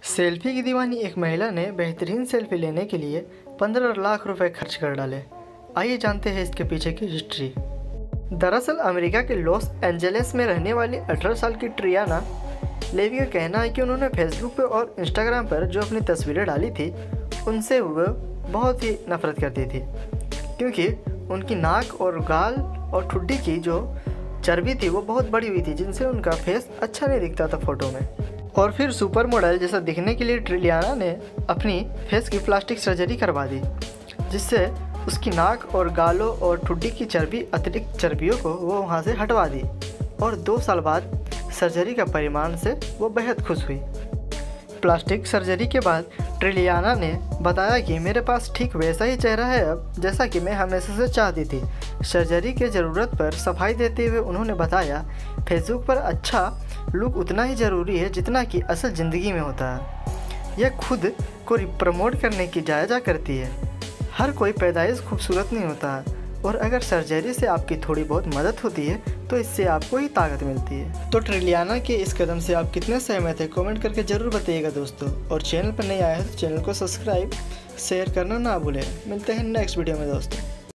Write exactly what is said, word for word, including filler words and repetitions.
Selfie की दीवानी एक महिला ने बेहतरीन सेल्फी लेने के लिए पंद्रह लाख रुपए खर्च कर डाले। आइए जानते हैं इसके पीछे की हिस्ट्री। दरअसल अमेरिका के लॉस एंजलिस में रहने वाली अठारह साल की ट्रियाना लेवी का कहना है कि उन्होंने फेसबुक पर और इंस्टाग्राम पर जो अपनी तस्वीरें डाली थी उनसे वह बहुत ही नफरत करती थी, क्योंकि उनकी नाक और गाल और ठुड्डी की जो चर्बी थी वो बहुत बड़ी हुई थी, जिनसे उनका फेस अच्छा नहीं दिखता था फ़ोटो में। और फिर सुपर मॉडल जैसा दिखने के लिए ट्रिलियाना ने अपनी फेस की प्लास्टिक सर्जरी करवा दी, जिससे उसकी नाक और गालों और ठुड्डी की चर्बी अतिरिक्त चर्बियों को वो वहाँ से हटवा दी। और दो साल बाद सर्जरी का परिणाम से वो बेहद खुश हुई। प्लास्टिक सर्जरी के बाद ट्रिलियाना ने बताया कि मेरे पास ठीक वैसा ही चेहरा है अब जैसा कि मैं हमेशा से चाहती थी। सर्जरी के ज़रूरत पर सफाई देते हुए उन्होंने बताया, फेसबुक पर अच्छा लुक उतना ही ज़रूरी है जितना कि असल ज़िंदगी में होता है। यह खुद को प्रमोट करने की जायज़ा करती है। हर कोई पैदाइश खूबसूरत नहीं होता है, और अगर सर्जरी से आपकी थोड़ी बहुत मदद होती है तो इससे आपको ही ताकत मिलती है। तो ट्रिलियाना के इस कदम से आप कितने सहमत हैं, कमेंट करके ज़रूर बताइएगा दोस्तों। और चैनल पर नए आए हैं तो चैनल को सब्सक्राइब शेयर करना ना भूलें। मिलते हैं नेक्स्ट वीडियो में दोस्तों।